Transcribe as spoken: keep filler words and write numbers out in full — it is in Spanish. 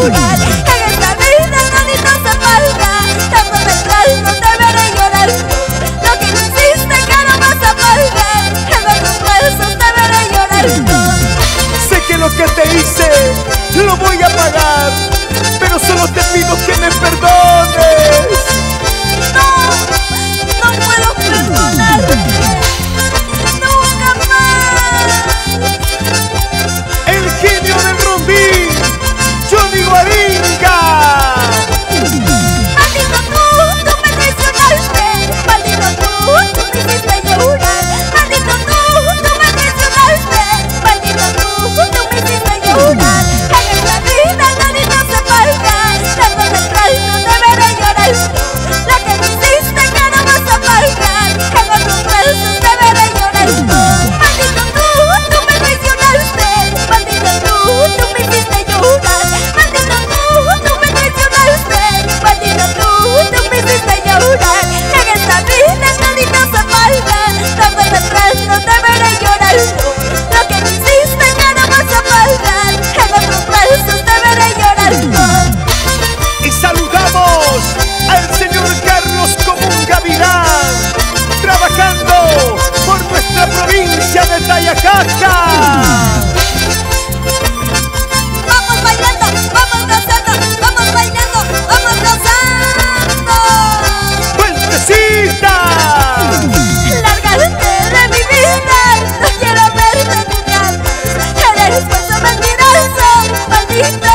llorar. En esta vida todito se paga, tarde o temprano te veré llorando. Lo que no hiciste que no vas a pagar, en otros besos te veré llorando. Sé que lo que te hice lo voy a pagar, pero solo te pido que me perdones. No, no puedo perdonarte, nunca más. El genio del rondín, Johnny Guaringa. Maldito tú, tú me traicionaste. Maldito tú, tú me hiciste llorar. Maldito tú, tú me traicionaste. Maldito tú, tú me hiciste llorar. En esta vida todito se paga, tarde o temprano te veré llorando. Lo que me hiciste que no vas a pagar, en otros besos te veré llorando. Maldito tú, tú me traicionaste. Maldito tú, tú me hiciste llorar. Maldito tú, tú me traicionaste. Maldito tú, tú me hiciste llorar. En esta vida todito se paga, tarde o temprano te veré llorando. Lo que me hiciste que no vas a pagar, en otros besos te veré llorando. Y saludamos al señor Carlos como un gavilán, trabajando por nuestra provincia de Tayacaca. Vamos bailando, vamos danzando, vamos bailando, vamos danzando. ¡Vueltecita! Lárgate de mi vida, no quiero verte nunca más. Eres falso, mentiroso, maldito.